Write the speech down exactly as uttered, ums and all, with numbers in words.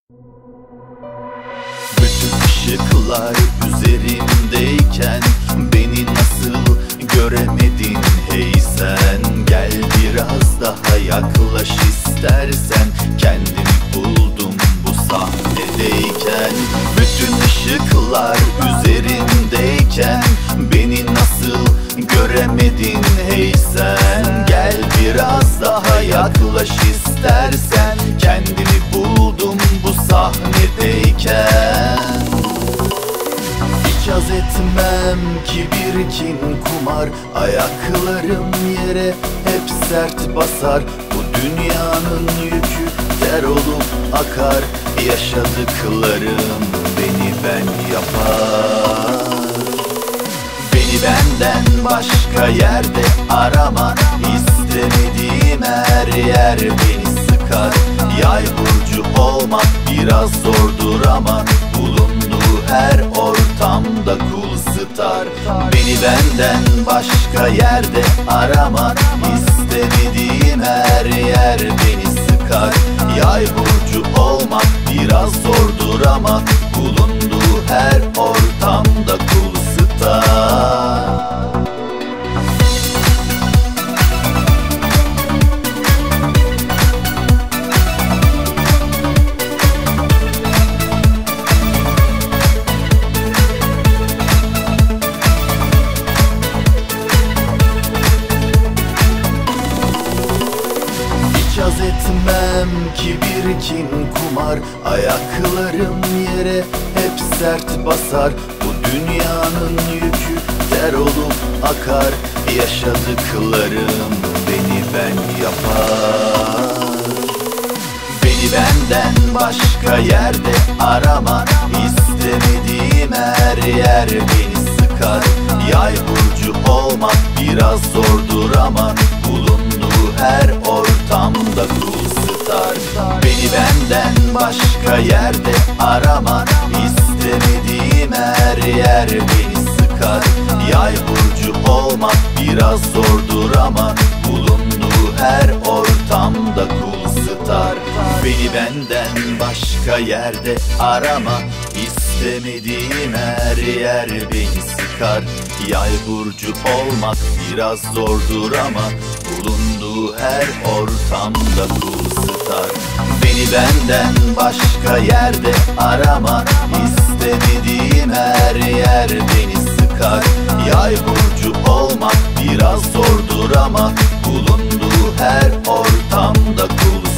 Bütün ışıklar üzerimdeyken beni nasıl göremedin hey sen? Gel biraz daha yaklaş istersen, kendimi buldum bu sahnedeyken. Bütün ışıklar üzerimdeyken beni nasıl göremedin hey sen? Gel biraz daha yaklaş istersen, kendimi buldum bu sahnedeyken. Hiç haz etmem kibir, kin, kumar. Ayaklarım yere hep sert basar. Bu dünyanın yükü der olup akar. Yaşadıklarım beni ben yapar. Beni benden başka yerde arama. İstemediğim her yer beni sıkar. Yay burcu olmak biraz zordur ama bulunduğu her ortamda cool star. Beni benden başka yerde arama. İstemediğim her yer beni sıkar. Yay burcu olmak biraz zordur ama bulunduğu her ortamda cool star. Haz etmem kibir, kin, kumar. Ayaklarım yere hep sert basar. Bu dünyanın yükü der olup akar. Yaşadıklarım beni ben yapar. Beni benden başka yerde arama. İstemediğim her yer beni sıkar. Yay burcu olmak biraz zordur ama bulunduğu her ortamda cool star. Beni benden başka yerde arama. İstemediğim her yer beni sıkar. Yay burcu olmak biraz zordur ama bulunduğu her ortamda cool star. Beni benden başka yerde arama. İstemediğim her yer beni sıkar. Yay burcu olmak biraz zordur ama bulunduğu her ortamda cool star. Beni benden başka yerde arama. İstemediğim her yer beni sıkar. Yay burcu olmak biraz zordur ama bulunduğu her ortamda cool